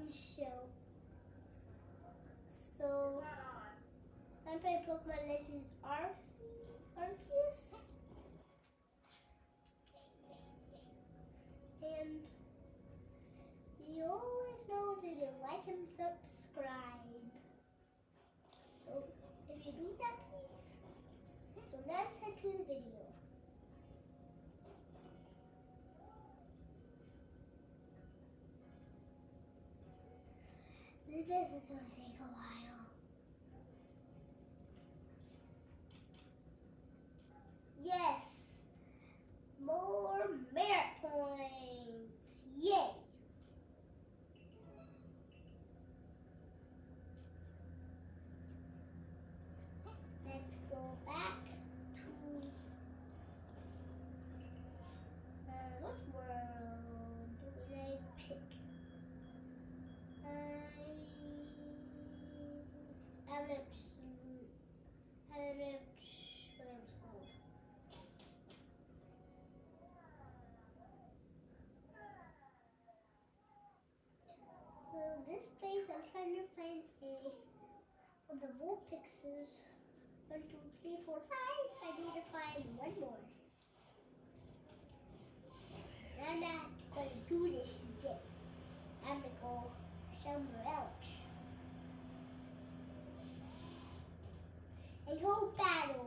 show. So I'm playing Pokemon Legends Arceus. And you always know to do like and subscribe. So if you do that, please. So let's head to the video. This is going to take a while. Yes! More merit points! Yay! Let's go back to what world will I pick? Whatever it's called. So this place I'm trying to find the Vulpixes. 1, 2, 3, 4, 5. I need to find one more. And I'm not going to do this today. I'm going to go somewhere else. And go battle.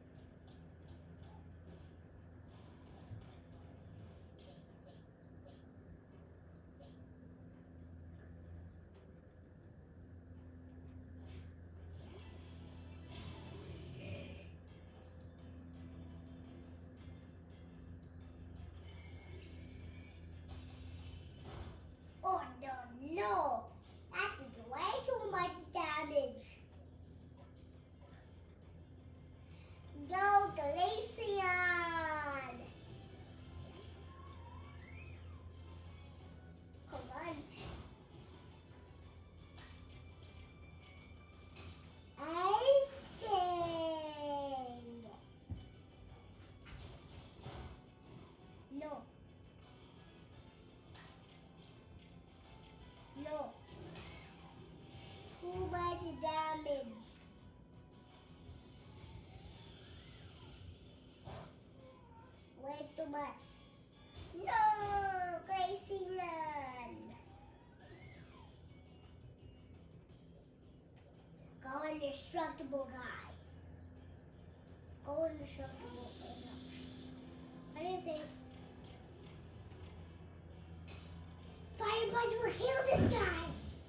Oh no, that is way too much damage. Go Glaceon! Come on. Ice King! No. No. Too much damage. Way too much. No, Glaceon! Go indestructible guy. Go indestructible guy. How do you say? Fire Punch will kill this guy!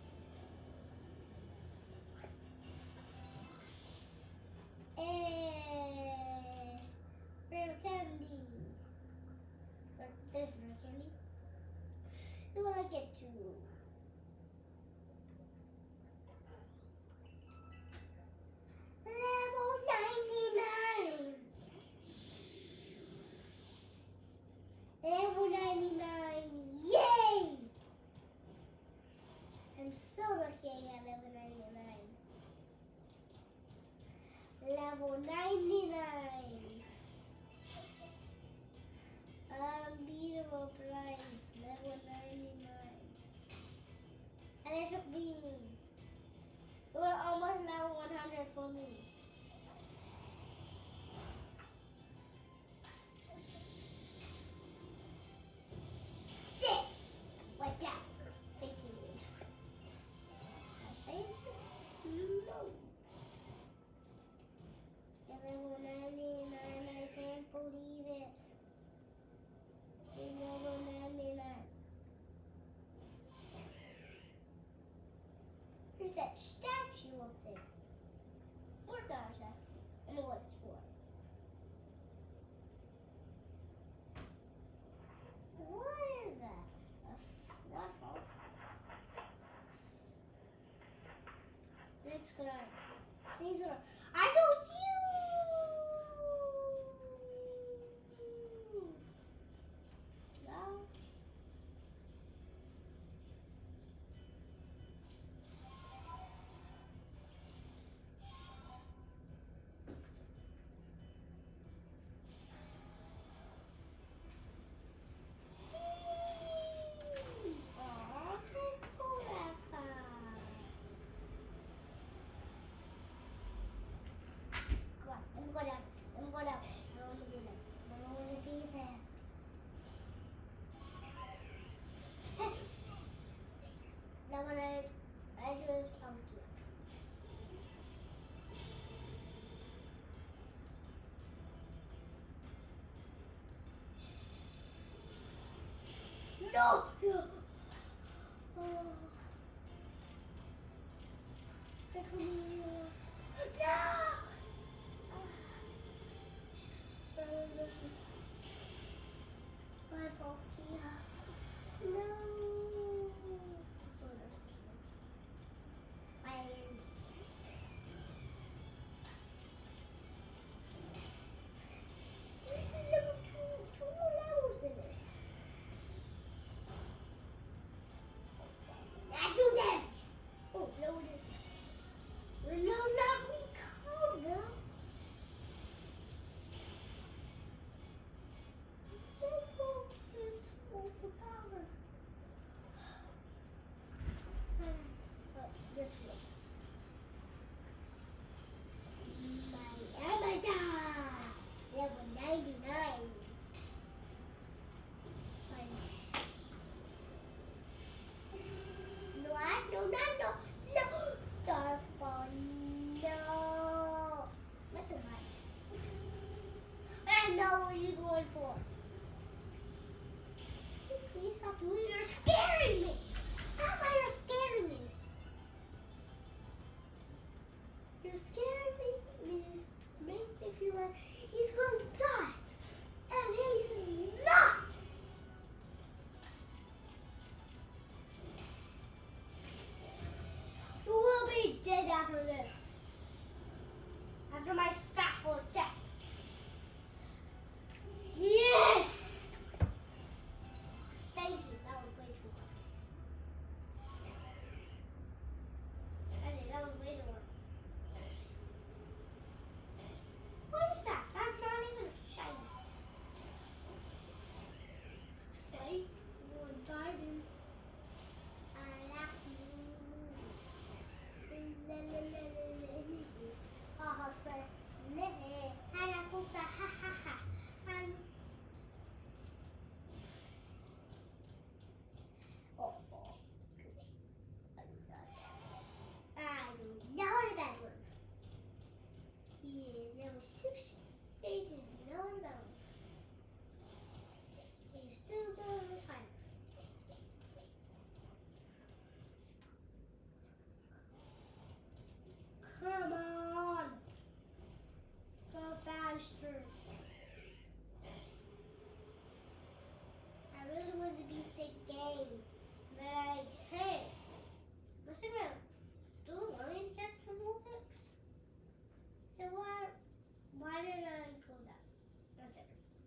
Rare candy. But there's no candy. Who will I get to? Level 99! Level 99! Yay! I'm so lucky I got level 99. Level 99! Unbeatable prize, level 99. And it took me. It was almost level 100 for me. Shit! Watch out! Fixing it. I think it's slow. Level 99, I can't believe it. Level 99. There's that statue up there. What is that? I know what it's for. What is that? A waffle. Let's go. Caesar. I told you! No! No! Oh. Tickle me. No! Bye, Pocky. No! I am. Level two more levels in this. I do damage. Oh, no, it is. No, not recover. This is overpowered. This way. My avatar. Level 99. No. Dark ball, no. Not too much. I know what you're going for. Please stop doing it. You're scaring me. That's why you're scaring me. You're scaring me. Make me feel like he's going to die. And he's not. You will be dead after this. After my spatful of death. Yes! Thank you. That was way too hard. Actually, that was way too hard. What is that? That's not even shiny. Say, one garden. I like you. Oh, say, I put the ha ha ha. Oh, I know that one. He is level 68 and no one about him. He's still going to fight. Come on! Go faster! I really want to beat the game, but I can't. What's it gonna do? Want me to get some Robux? And why did I go down? Okay.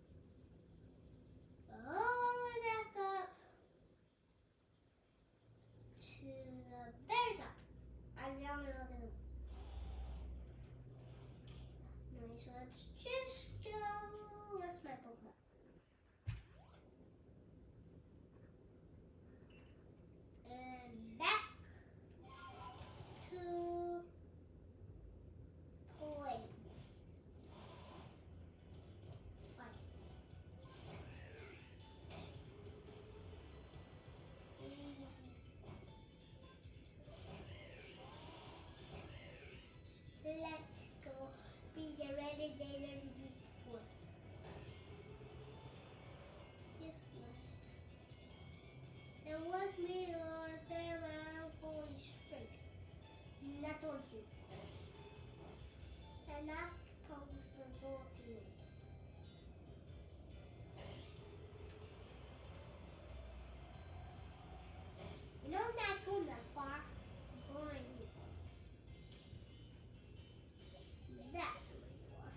All the way back up to the very top. I'm now gonna look at them. So let's just go. Where's my Pokemon? And back to play. Fight. Let's go. Be ready, they learn before. Yes, must. And what made our fair fully straight? Not told you. And not supposed to go to you. You know I'm not going that far. I'm going right here. That's where you are.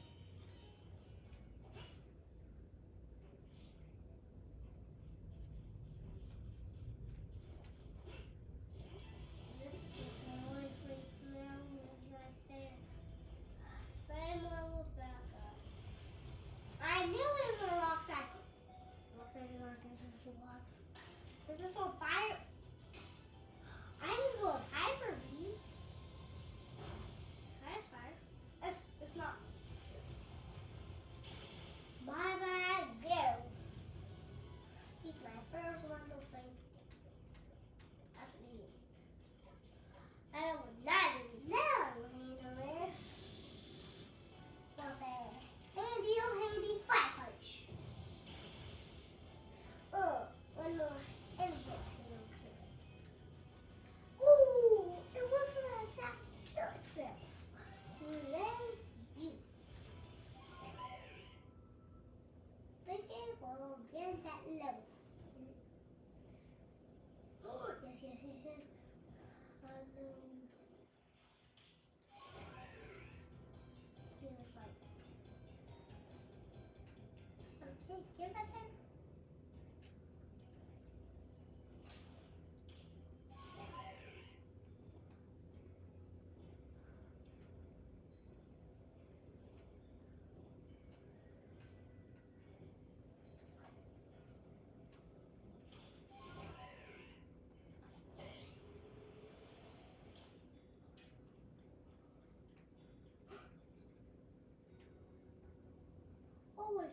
This is the only place now is right there. Same level as that guy. I knew it was a rock cycle. Rock cycle is so hard. Is this on fire? I can go with hyper beam. That's fire. It's not. Bye bye, girls. He's my first little thing. That's me. I don't want that handle it. Not bad. Handy flat punch. Oh, one more. yes. Unknown. It's like, okay, get right there. Always.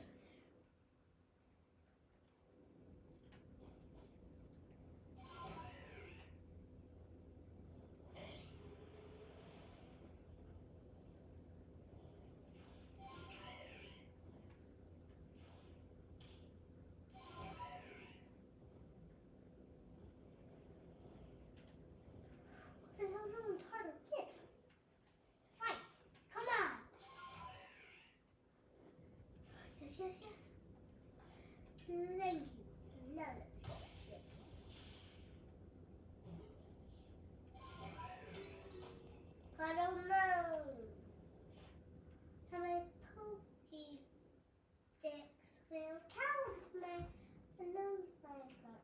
This unknown target. Get. Fight. Come on. Yes, yes, yes. Thank you. Now let's get. I don't know. How my Pokédex will count my unknowns I got.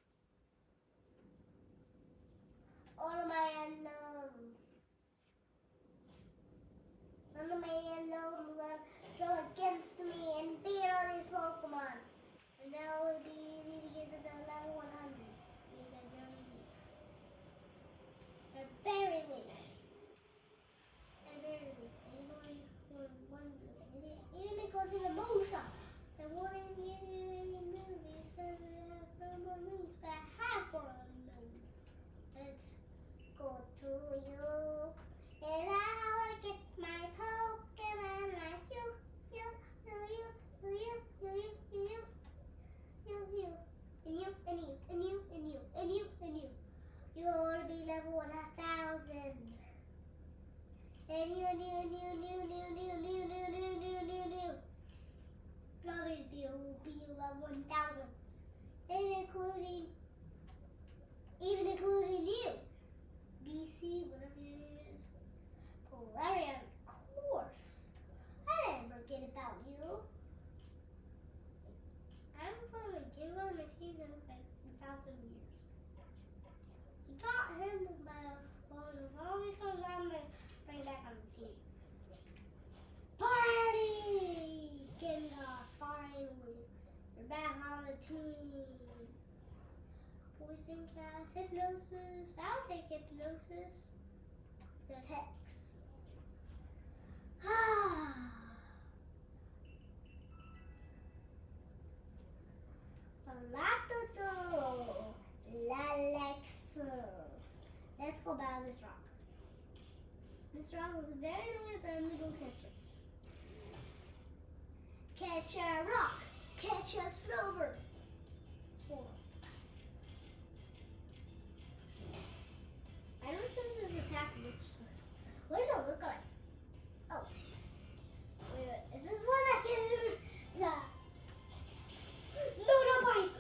All of my unknowns. None of my unknowns will go against me and beat all these Pokemon. And that would be easy to get to the level 100 because they're very weak. They're very weak. They're very weak. They only one move. Even they go to the move shop. They won't even give you any movies because they have no more moves that have for unknown. Let's go to you. And I want to get my Pokemon like you. You ought to be level 1,000. And you. Always be level 1,000. Even including you. BC, whatever it is. Polarian, of course. I didn't forget about you. I'm going to give him a team in like 1,000 years. We got him by a phone. As always comes on to bring back on the team. Party! Gengar, finally. We're back on the team. Poison cast, hypnosis. I'll take hypnosis. It's a hex. Let's go battle this rock. This rock was very annoying, but I'm gonna go catch it. Catch a rock, catch a Snover. I don't think this attack looks good. What does it look like? Oh. Wait, is this one I can do? Yeah. No, bite!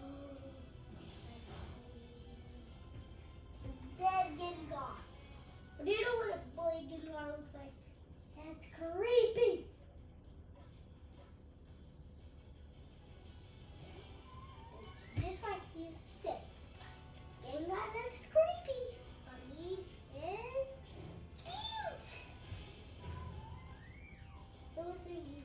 Dead Gengar. Do you know what a boy Gengar looks like? That's creepy. It's just like he's sick. Gengar looks creepy, but he is cute. Those things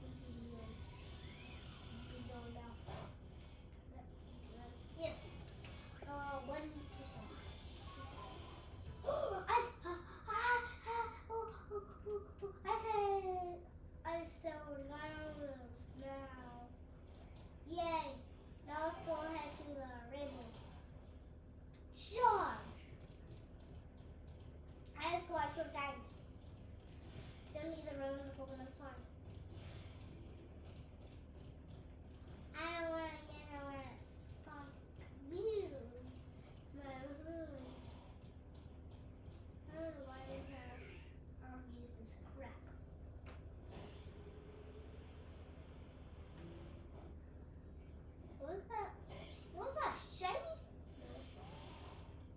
yes. One, two, I still learn now. Yay. Now let's go ahead to the rainbow. Charge. I just go out 2 times. Then we can run the Pokemon song. I don't want to get a spot. I don't know why they have use this crap. What is that? What's that? Shiny?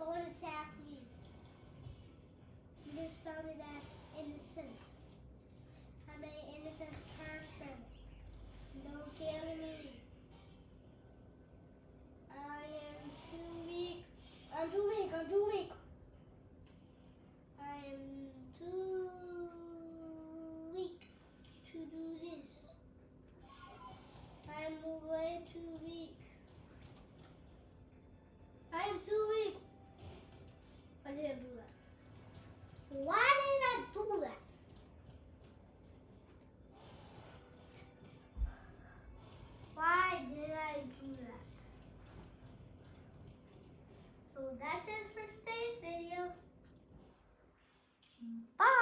Don't attack me. You just sounded that's innocent. I'm an innocent person. Don't kill me. I am too weak. I'm too weak. I'm too weak. I am too weak to do this. I am way too weak. I am too weak. Why did I do that? Why did I do that? Why did I do that? So that's it for today's video. Bye.